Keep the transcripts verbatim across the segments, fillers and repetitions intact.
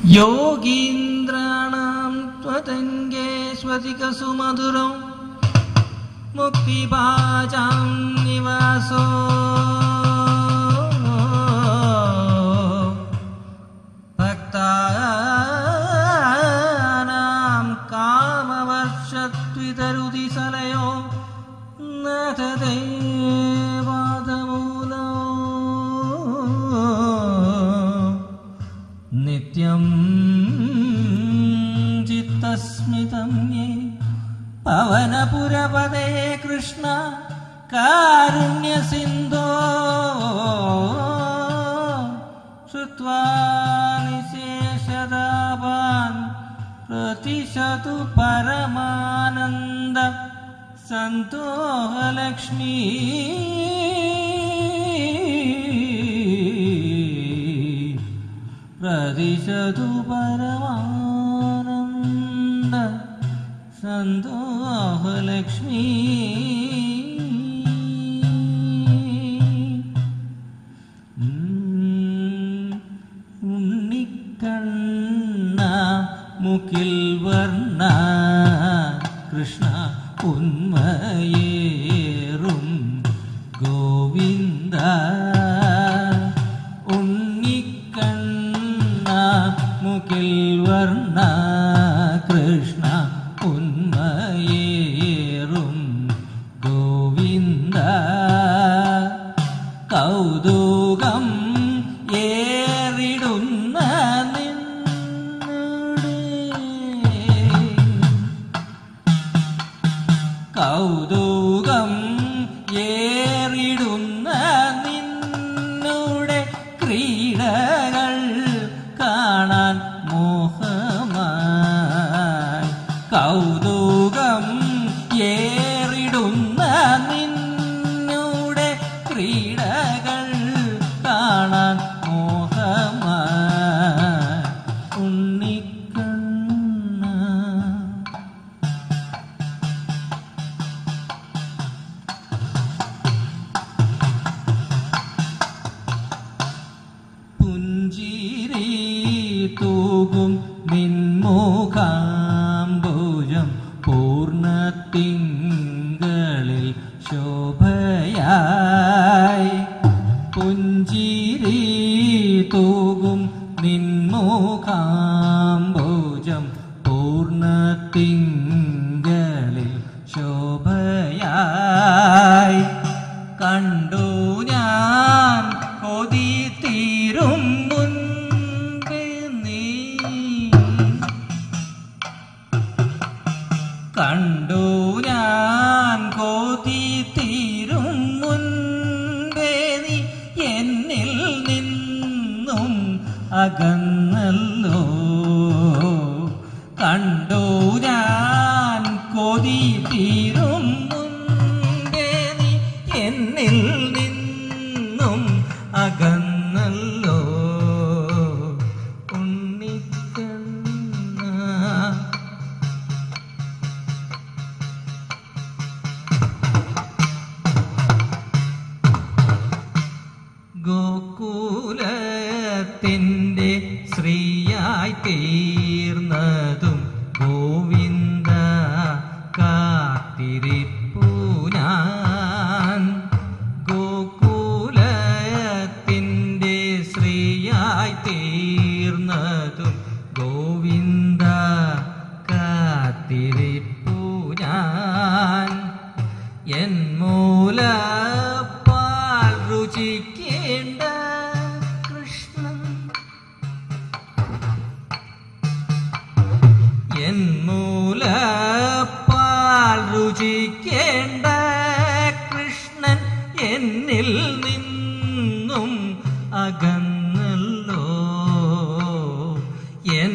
യോഗീന്ദ്രാണാം ത്വതംഗേഷ്വതികസു മധുരം മുക്തിഭാജാം നിവാസോ ഭക്താനാം കാമവർഷത്വിതരുതി സലയോ നതദേവാദമൂലോ നിത്യം ചിത്തസ്മിതം യേ പവനപുരപദേ കൃഷ്ണ കാരുണ്യസിന്ധോ ശ്രുത്വാ നിശേഷതാപാൻ പ്രതിശതു പരമാനന്ദ സന്തോഹലക്ഷ്മീ പ്രതിശതു പരമാനന്ദ സന്തോഹലക്ഷ്മീ ഉണ്ണിക്കണ്ണ മുകിൽ വർണ്ണ കൃഷ്ണ ഉന്മയേറും ഗോവിന്ദ ഉണ്ണിക്കണ്ണ മുകിൽ വർണ്ണ കൃഷ്ണ ഉന്മയേറും ഗോവിന്ദ കൗതുകം ഏറിടുന്ന നിന്നുടെ കൗതുകം ഏറിടുന്ന നിന്നുടെ ക്രീഡകൾ കാണാൻ മോഹമായി കൗതുകം ഏറിടുന്ന നിന്നുടെ ക്രീഡകൾ കാണാൻ മോഹമായി ഉണ്ണിക്കണ്ണ പുഞ്ചിരി തൂകും നിൻമുഖാംബുജം പൂർണ്ണത്തിങ്കളിൽ ശോഭയായി പുഞ്ചിരി തൂകും നിൻമുഖാംബുജം പൂർണ്ണത്തിങ്കളിൽ ശോഭയായി കണ്ടു ഞാൻ കൊതി തീരും മുൻപേ നീ കണ്ടു ഞാൻ കൊതി തീരും മുൻപേ നീ എന്നിൽ നിന്നും അകന്നല്ലോ കണ്ടു ഞാൻ കൊതി തീരും മുൻപേ നീ എന്നിൽ നിന്നും അകന്നല്ലോ ഉണ്ണിക്കണ്ണ ഗോകുലത്തിൻ്റെ ശ്രീയായി തീർന്നതും ഗോവിന്ദ കാത്തിരിപ്പു ഞാൻ ഗോകുലത്തിൻ്റെ ശ്രീയായി തീർന്നതും ഗോവിന്ദ കാത്തിരിപ്പു ഞാൻ എൻ മൂലപ്പാൽ രുചിക്കേണ്ട കൃഷ്ണൻ എൻ മൂലപ്പാൽ രുചിക്കേണ്ട കൃഷ്ണൻ എന്നിൽ നിന്നും അകന്നല്ലോ എൻ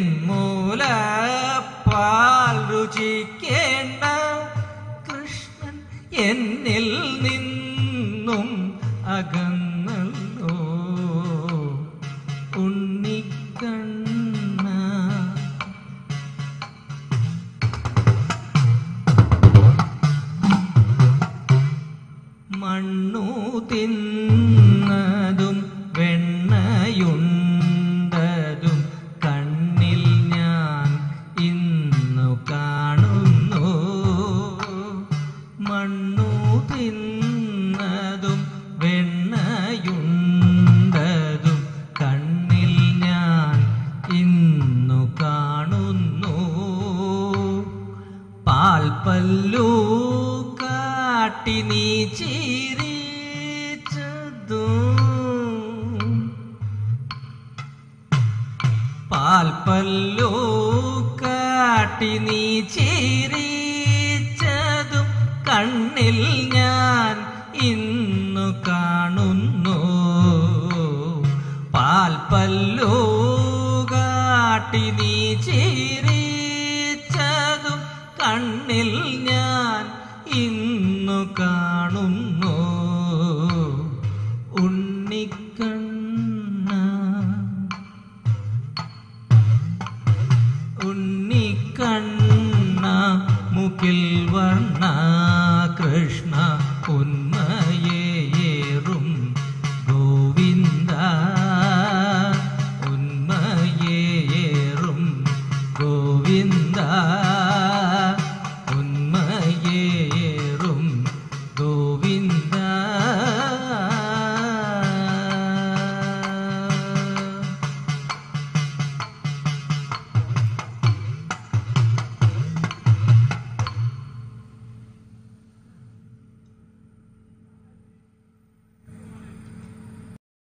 മൂലപ്പാൽ രുചിക്കേണ്ട കൃഷ്ണൻ എന്നിൽ നിന്നും അകന്നല്ലോ ഉണ്ണിക്കണ്ണ മണ്ണു തിന്നതും വെണ്ണയുണ്ടതും കണ്ണി പല്ലു കാട്ടി നീ ചിരിച്ചതും പാൽപ്പല്ലു കാട്ടി നീ ചിരിച്ചതും കണ്ണിൽ ഞാൻ ഇന്നു കാണുന്നു. പാൽപ്പല്ലു കാട്ടി നീ ചിരിച്ചതും കണ്ണിൽ ഞാൻ ഇന്നു കാണുന്നു. ഉണ്ണിക്കണ്ണ ഉണ്ണിക്കണ്ണ മുകിൽ